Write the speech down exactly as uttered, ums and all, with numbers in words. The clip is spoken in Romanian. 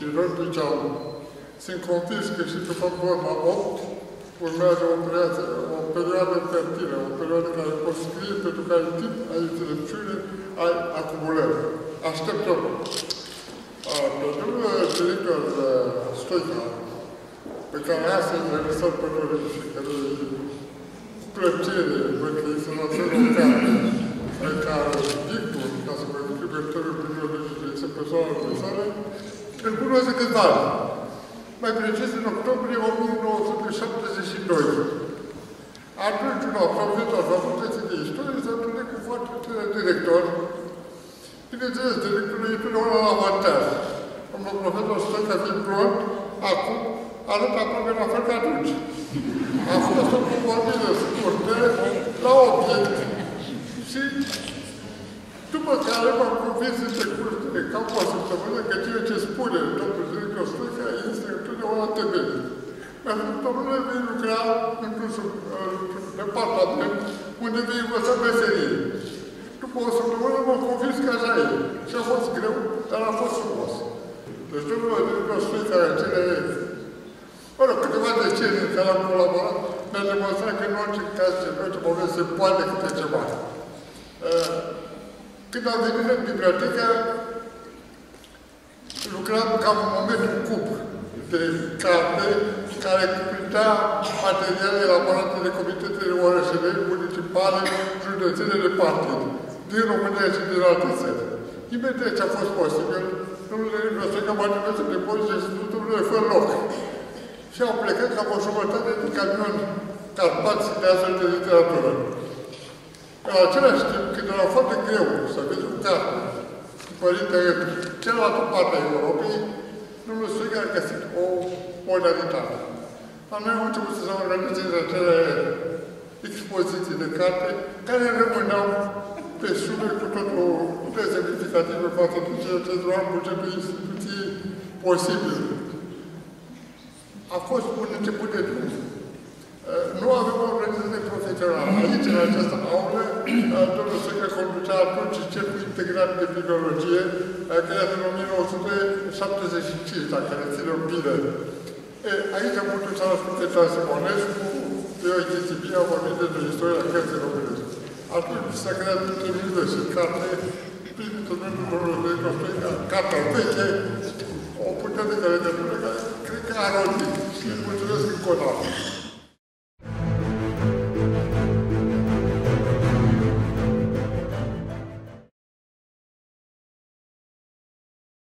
chirurgi ziceau, sunt convins că și după forma opt urmează o perioadă, o perioadă fertilă, o perioadă care poți scrie pentru care timp ai înțelepciune, ai acumulări. Așteptăm. Pe domnul director Stoica, pe care astăzi ne lăsăm pe noi și care cu plăcere, văd că este la fel local, în care Victor, ca să vă duc iubitorul biologiei, este persoana adversară, îl cunoaște câțiva ani. Mai precis în octombrie o mie nouă sute șaptezeci și doi. Atunci un absolvent al Facultății de Istorie s-a întâlnit cu foarte tine director. Bineînțeles, directorul e totdeauna la avantaj. Domnul profesor Stoica fiind blond, acum arată aproape la fel ca atunci. A fost o convorbire scurtă, la obiect, și după care m-am convins în decurs de cam o săptămână că ceea ce spune domnul director Stoica este întotdeauna temelie. Mi-a spus, domnule, vei lucra într-un departament unde vei învăța meserie. După o săptămână m-am convins că așa e. Și a fost greu, dar a fost frumos. Deci domnul director Stoica, cele, mă rog, câteva decenii în care am colaborat, mi-a demonstrat că în orice caz ce în orice moment se poate câte ceva. Când am venit în bibliotecă, lucram cam în momentul cub de carte care cuprindea materiale elaborate de comitetele orășelei, municipale, județene de partid, din România și din alte țări. Imediat ce a fost posibil, domnule Răsăcă m-a trimis în depozit și spus, domnule, fă loc. Și au plecat cam o jumătate din camion Carpați de astfel de literatură. În același timp, când era foarte greu să vezi un carte părinte în cealaltă parte a Europei, domnul Stoica a găsit o modalitate. La noi am început să se organizeze acele expoziții de carte care rămâneau pe sume cu totul nesemnificative față de ceea ce doar bugetul instituției posibil. A fost un început de drum. Nu avem o organizație profesională. Aici, în această aulă, domnul Stoica conducea atunci Cercul Integrat de Bibliologie, creat în o mie nouă sute șaptezeci și cinci, dacă ne ținem bine. Aici am putut să ascult pe Cean Simonescu, Ioiche Țibia, a vorbit despre istoria cărții românești. Atunci s-a creat întâlnire și carte, prin intermediul domnului Stoica Stoica, cartea veche, o putere de care de care cred că a rodit. Și îi mulțumesc încă o dată.